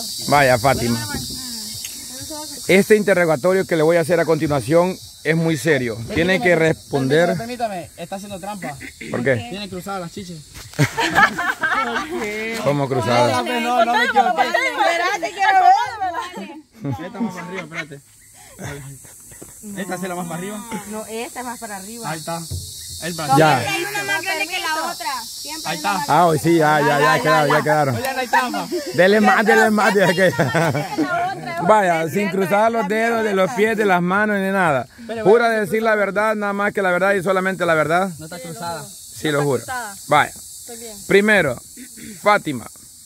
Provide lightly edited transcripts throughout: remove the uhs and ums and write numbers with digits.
Vaya, Fátima. Este interrogatorio que le voy a hacer a continuación es muy serio. Tiene que responder. Permítame, está haciendo trampa. ¿Por qué? Tiene cruzadas las chiches. ¿Cómo cruzadas? No me equivoqué. Espérate, quiero ver. Esta más para arriba, espérate. Esta es la más para arriba. No, esta es más para arriba. Ahí está. Ya. Hay una más grande que la otra. Siempre Ahí está. Ah, hoy sí, ya quedaron. Oye, no hay trampa. Dele más. Vaya, sin cruzar los dedos de los pies, de las manos ni nada. Jura decir la verdad, nada más que la verdad y solamente la verdad. No está cruzada. Sí, lo juro. Vaya. Primero, Fátima.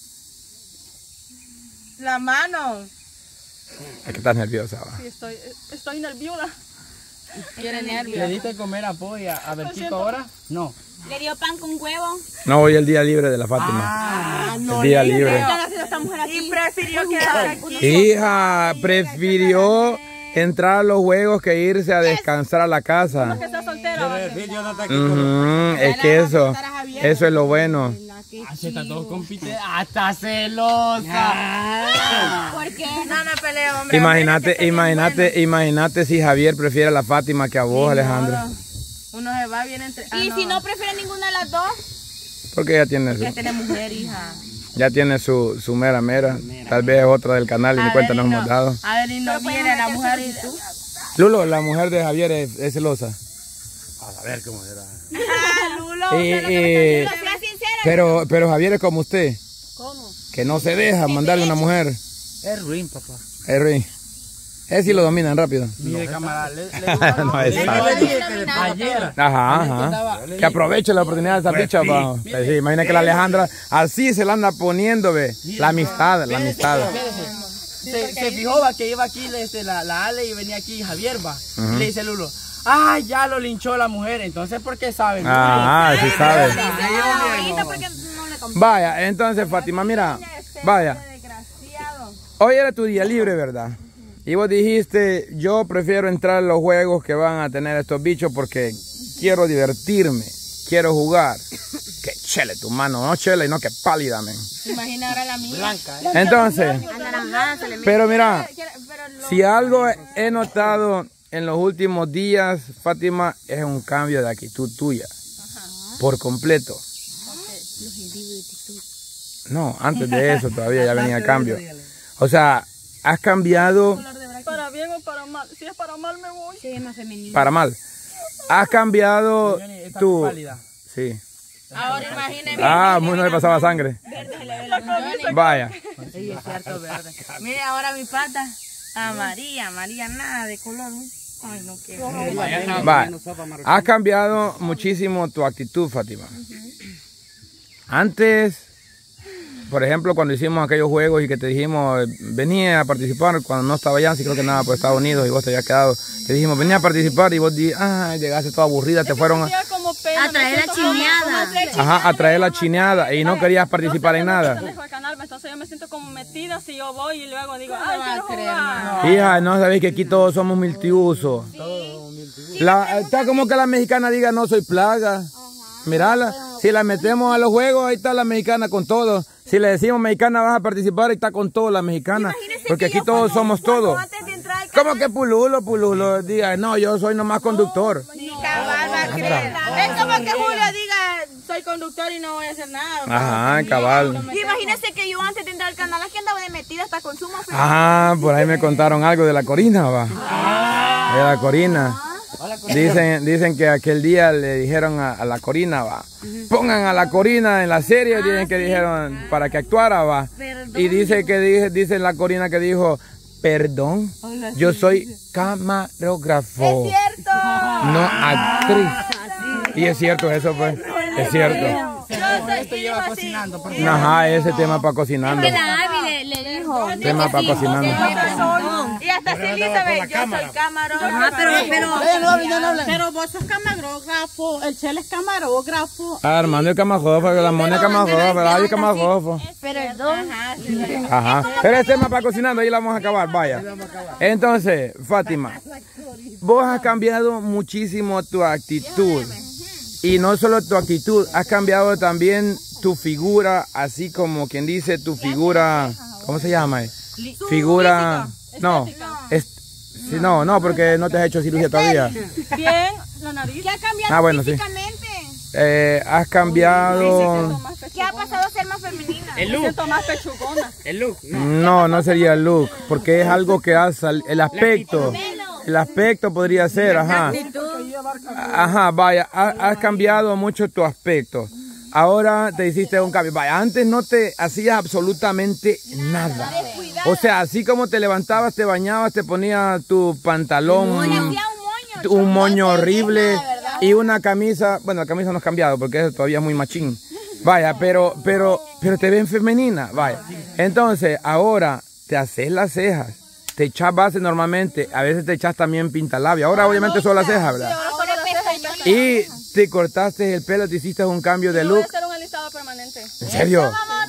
La mano. Es que estás nerviosa, va. Sí, estoy nerviosa. Tiene ¿Le nervios. diste comer apoyo a Berquito ahora? No. le dio pan con huevo. No, hoy el día libre de la Fátima. El día libre. ¿Qué está haciendo esta mujer aquí? Y prefirió quedar aquí. Hija, prefirió entrar a los juegos que irse a descansar a la casa. Que está soltero. Es que eso es lo bueno. Está todo compite. Hasta celosa. ¿Por qué? No peleo, hombre. Imagínate si Javier prefiere a la Fátima que a vos, Alejandra. Uno se va bien entre... ¿Y si no prefiere ninguna de las dos? Porque ella tiene Ya tiene mujer, hija. ya tiene su mera. Tal vez es otra del canal y ni cuenta nos hemos dado. A ver, y no viene la mujer y tú. Lulo, la mujer de Javier es celosa. A ver cómo será. Lulo, Sea sincera. Pero Javier es como usted. ¿Cómo? Que no se deja mandarle una mujer. Es ruin, papá. Es rey. Ese sí lo dominan rápido. Mire, cámara. No, esa. Ayer. Ajá. Que aproveche la oportunidad de esa picha. Sí, imagina que la Alejandra así se la anda poniendo, ve. La amistad. Se fijó va, que iba aquí la Ale y venía aquí Javier va. Y le dice Lulo, ay, ya lo linchó la mujer. Entonces, ¿por qué saben? Sí sabe. Ahorita porque no le compré. Vaya, entonces Fátima, mira. Vaya. Hoy era tu día libre, ¿verdad? Y vos dijiste, yo prefiero entrar a los juegos que van a tener estos bichos porque quiero divertirme, quiero jugar. Que chele tu mano, no chele, no que pálida, men. Imagina ahora la mía. Blanca, Entonces, pero mira, si algo he notado en los últimos días, Fátima, es un cambio de actitud tuya. Por completo. No, antes de eso todavía ya venía el cambio. O sea, has cambiado ¿Para bien o para mal? Si es para mal me voy. Sí, es más femenino. para mal. Has cambiado tu... Sí. Ahora imagínese. No le pasaba sangre. Vaya. Sí, es cierto, verde. Mire ahora mi pata. Amarilla, nada de color. Ay, no quiero. Vaya. Has cambiado muchísimo tu actitud, Fátima. Antes, por ejemplo, cuando hicimos aquellos juegos y que te dijimos, venía a participar, cuando no estaba allá, sí creo que nada por Estados Unidos y vos te habías quedado, te dijimos, venía a participar y vos dijiste, llegaste toda aburrida, te fueron A traer la chineada. a traer la chineada y no querías participar en nada. Entonces yo me siento como metida si yo voy y luego digo, ay, quiero jugar. Hija, no sabéis que aquí todos somos multiusos. Está como que la mexicana diga, no soy plaga. Mirala, si la metemos a los juegos, ahí está la mexicana con todo. Si le decimos mexicana vas a participar, ahí está con todo la mexicana. Porque aquí todos somos todos. ¿Cómo que Pululo? Diga, no, yo soy nomás conductor. Ni cabal va a creer. Es como que Julio diga, soy conductor y no voy a hacer nada. Ajá, cabal. Imagínese que yo antes de entrar al canal aquí andaba de metida hasta con Suma. Por ahí me contaron algo de la Corina, va. De la Corina. Dicen que aquel día le dijeron a la Corina, va. Pongan a la Corina en la serie, dicen que dijeron para que actuara, va. Y dice la Corina que dijo, perdón, yo soy camarógrafo. Es cierto. No actriz. Y es cierto eso, pues. Es cierto. Esto lleva cocinando. Ajá, ese tema para cocinando. Que la Abby le dijo. Tema para cocinando. Y hasta si Elizabeth, yo soy camarógrafo. Pero vos sos camarógrafo, el Chele es camarógrafo. Armando el camarógrafo, la Mona es camarógrafo, el camarógrafo. Perdón. Ajá. Pero es tema para cocinando, ahí la vamos a acabar, vaya. Entonces, Fátima, vos has cambiado muchísimo tu actitud. Y no solo tu actitud, has cambiado también tu figura, así como quien dice tu figura ¿cómo se llama? Figura, no, sí, no, porque no te has hecho cirugía todavía. Bien, la nariz. ¿Qué ha cambiado bueno, físicamente? Has cambiado... ¿Qué ha pasado a ser más femenina? El Me look. siento más pechugona. El look. No sería el look, porque es algo que hace el aspecto. El aspecto podría ser, ajá. Ajá, vaya, has cambiado mucho tu aspecto. Ahora te hiciste un cambio. Vaya, antes no te hacías absolutamente nada. O sea, así como te levantabas, te bañabas, te ponías tu pantalón, un moño horrible y una camisa. Bueno, la camisa no has cambiado porque es todavía muy machín. Vaya, pero te ven femenina, vaya. Entonces, ahora te haces las cejas, te echas base normalmente, a veces te echas también pintalabia. Ahora obviamente solo las cejas, ¿verdad? Y te cortaste el pelo, te hiciste un cambio de look. Voy a hacer un alisado permanente. ¿En serio?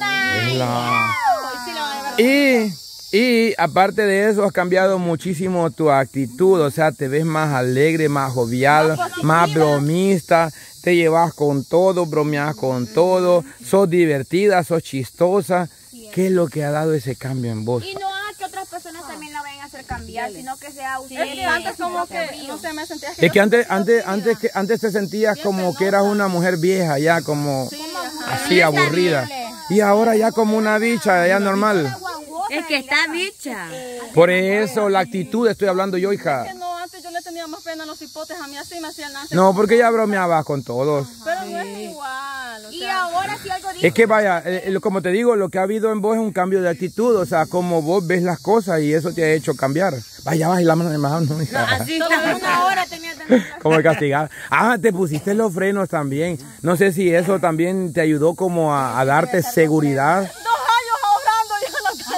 Y aparte de eso, has cambiado muchísimo tu actitud, o sea, te ves más alegre, más jovial, más bromista. Te llevas con todo, bromeas con todo, sos divertida, sos chistosa. ¿Qué es lo que ha dado ese cambio en vos? Y no haga que otras personas también la vayan a hacer cambiar, sino que sea usted. Es que antes como que, no sé, me sentía Es que antes te sentías como que eras una mujer vieja, ya como así aburrida. Y ahora ya como una bicha, ya normal. Es que está bicha. Por eso la actitud estoy hablando yo, hija. no, antes yo le tenía más pena a los hipotes, a mí así me hacían nada. No, porque ya bromeabas con todos. Pero no es igual. O Y sea, ahora si algo dice. Es que vaya, como te digo, lo que ha habido en vos es un cambio de actitud, o sea, como vos ves las cosas y eso te ha hecho cambiar. Vaya, baja la mano de mano, hija. Así Solo está. una hora tenía también. Como castigada. Ah, te pusiste los frenos también. No sé si eso también te ayudó como a darte seguridad. 2 años ahorrando yo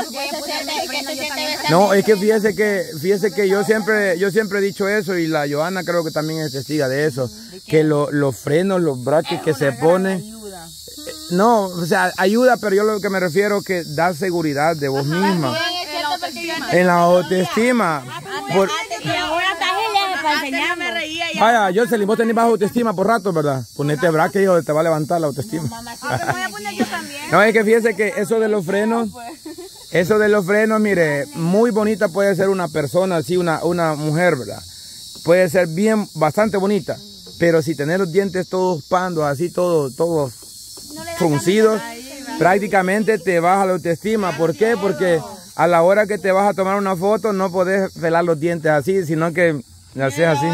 No, es que fíjese que yo siempre he dicho eso y la Johanna creo que también es testiga de eso, que los frenos, los brackets que se ponen, no, o sea, ayuda, pero yo lo que me refiero que da seguridad de vos misma, en la autoestima. Y ahora está genial para enseñarme. Vaya, Jocelyn, vos tenés baja autoestima por rato, ¿verdad? Ponete bracket, hijo, te va a levantar la autoestima. Me voy a poner yo también. No, es que fíjese que eso de los frenos, mire, muy bonita puede ser una persona, así, una mujer, ¿verdad? Puede ser bastante bonita, pero si tener los dientes todos pandos, así, todos fruncidos, prácticamente te baja la autoestima. ¿Por qué? Porque a la hora que te vas a tomar una foto no podés pelar los dientes así, sino que le haces así.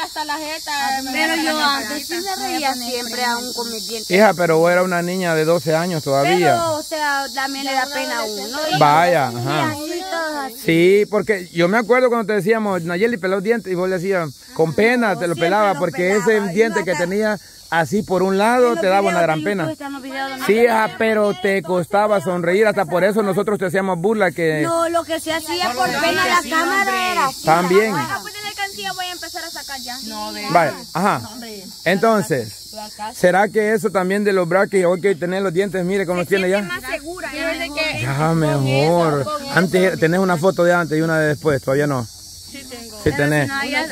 Pero yo antes sí me reía siempre aún con mis dientes. Hija, pero vos eras una niña de 12 años todavía. Pero, o sea, también le da pena a uno. Vaya, ajá. Sí, porque yo me acuerdo cuando te decíamos, Nayeli peló los dientes y vos le decías, con pena te lo pelaba, porque ese diente que tenía así por un lado te daba una gran pena. Sí, hija, pero te costaba sonreír, hasta por eso nosotros te hacíamos burla que... No, lo que se hacía por pena la cámara era así. También. Voy a empezar a sacar ya. Vale, ajá. Entonces, ¿será que eso también de los brackets, hoy que tener los dientes, mire cómo los tiene ya? Más segura. Ya, mejor. Antes, tenés una foto de antes y una de después, todavía no. sí tengo. Sí tenés.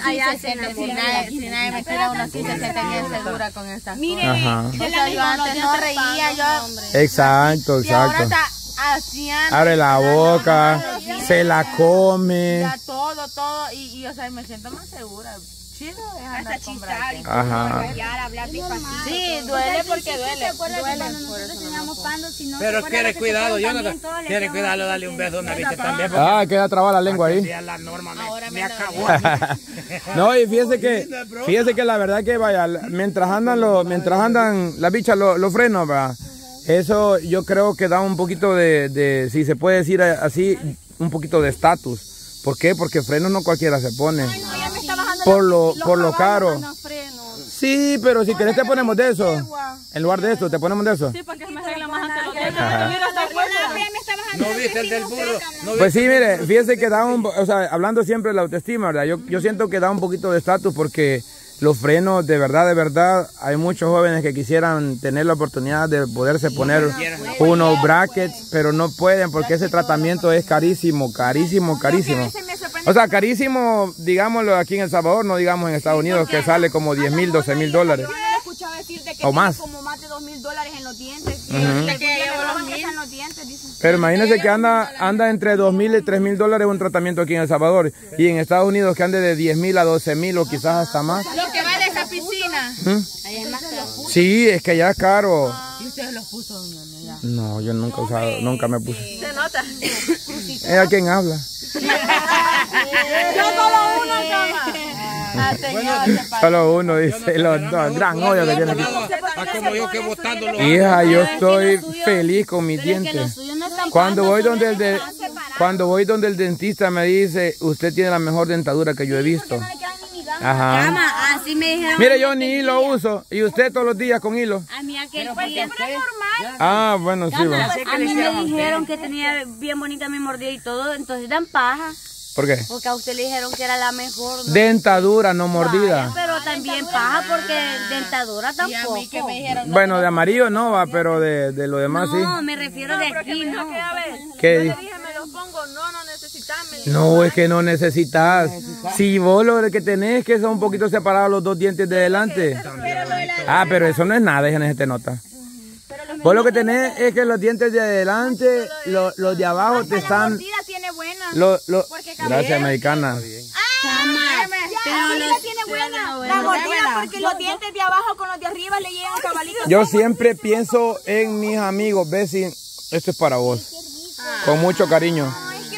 Si nadie me tira uno así, se siente bien segura con estas cosas. Ajá. O sea, yo antes no reía, yo... Exacto, Y ahora exacto. está haciendo... Abre la boca, se la come. Ya todo, y o sea, me siento más segura. Chido es andar con brackets. Ajá. Hablar despacito. Sí, duele porque duele. Cuando nosotros teníamos pando, si no Pero quiere cuidado, Jonathan. Quiere cuidarlo, darle un beso a una bicha también. Ah, queda trabada la lengua ahí. Ya la norma me acabó. No, y fíjese que la verdad que vaya, mientras andan las bichas los frenos, ¿verdad? Eso yo creo que da un poquito de, si se puede decir así, un poquito de estatus. ¿Por qué? Porque frenos no cualquiera se pone. Por lo caro. Sí, pero si querés te ponemos de eso. En lugar de esto, te ponemos de eso. Sí, porque me arregla más antes los dientes. Mira, está fuerte. ¿No viste el del burro? Pues sí, mire, fíjese que da o sea, hablando siempre de la autoestima, ¿verdad? Yo siento que da un poquito de estatus porque los frenos, de verdad, hay muchos jóvenes que quisieran tener la oportunidad de poderse poner unos brackets, pero no pueden porque ese tratamiento es carísimo. O sea, carísimo, digámoslo aquí en El Salvador, no digamos en Estados Unidos, que sale como $10,000, $12,000. Yo he escuchado decir de que o más. como más de $2,000 en los dientes. Pero imagínense que anda entre $2,000 y $3,000 un tratamiento aquí en El Salvador. Y en Estados Unidos que ande de $10,000 a $12,000 o quizás hasta más. Lo que vale esa piscina. Ahí es más caro. Sí, es que ya es caro. ¿Y ustedes los puso, doña Nelia? No, yo nunca he usado, nunca me puse. Se nota. ¿Ella quién habla? Yo solo una cama. Solo uno, dice, los dos, gran hoyo que tiene aquí. Como yo que botando Hija, yo estoy feliz con mis dientes. Cuando voy donde el dentista me dice, usted tiene la mejor dentadura que yo he visto. Ajá. Así me dijeron. Mire, yo ni hilo uso. ¿Y usted todos los días con hilo? A mí aquel día. Ah, bueno, sí, va. A mí me dijeron que tenía bien bonita mi mordida y todo, entonces dan paja. ¿Por qué? Porque a usted le dijeron que era la mejor. ¿No? Dentadura, no mordida. Vaya, pero también paja porque dentadura tampoco. Bueno, de amarillo no va, pero de lo demás sí. No, me refiero de aquí, ¿no? ¿Qué? Yo le dije, me los pongo, no necesitas. No, es que no necesitas. Si vos lo que tenés es que son un poquito separados los dos dientes de delante. Ah, pero eso no es nada, déjenme te nota. Vos lo que tenés es que los dientes de adelante, los de abajo te están... Tiene buena. Gracias, americana. Tiene buena. La mordida porque los dientes de abajo con los de arriba le llegan cabalitos. Yo siempre pienso en mis amigos. Bessie, esto es para vos. Con mucho cariño.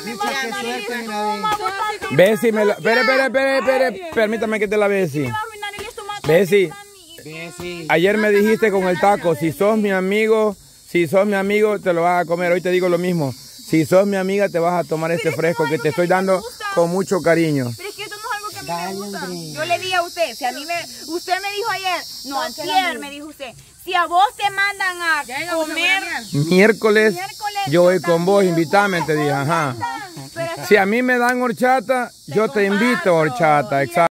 Bessie, me lo... Espere. Permítame que te la Bessie. Bessie. Ayer me dijiste con el taco, si sos mi amigo, te lo vas a comer. Hoy te digo lo mismo. Si sos mi amiga, te vas a tomar este fresco que te estoy dando con mucho cariño. Pero es que esto no es algo que a mí me gusta. Yo le dije a usted, si a mí usted me dijo ayer, no, antier me dijo usted, si a vos te mandan a comer miércoles, yo voy con vos, invítame, te dije, ajá. Si a mí me dan horchata, yo te invito a horchata, exacto.